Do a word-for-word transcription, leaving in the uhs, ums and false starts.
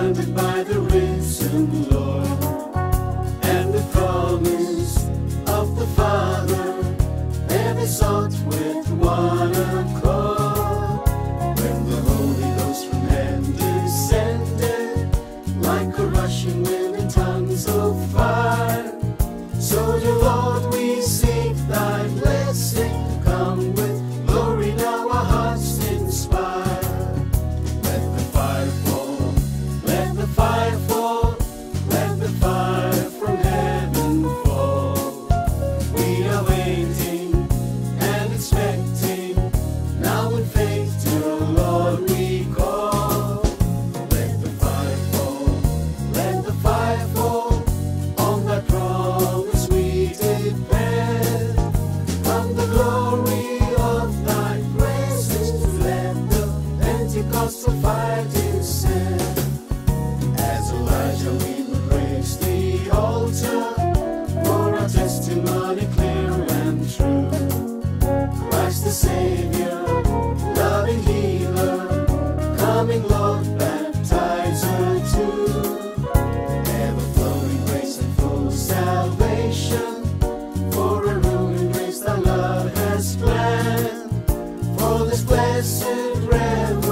surrounded by the risen Lord, and the promise of the Father, there they sought with one accord. When the Holy Ghost from heaven descended, like a rushing wind in tongues of fire, so dear Lord, we seek thy blessing to come with glory now our hearts inspire. Let the fire fall, let the fire fall, let the fire from heaven fall. We are waiting and expecting, now in faith to the Lord we call. Let the fire fall, let the fire fall, on that promise we depend. From the glory of thy presence, let the Pentecostal fire descend. As Elijah we will raise the altar, for our testimony clear and true. Christ the Savior, loving healer, coming Lord, baptizer too. Ever-flowing grace and full salvation, for a room in grace thy love has planned, for this blessed revelation.